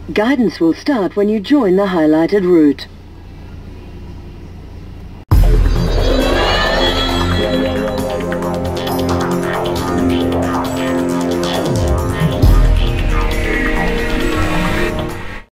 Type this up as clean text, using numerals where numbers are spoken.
Guidance will start when you join the highlighted route.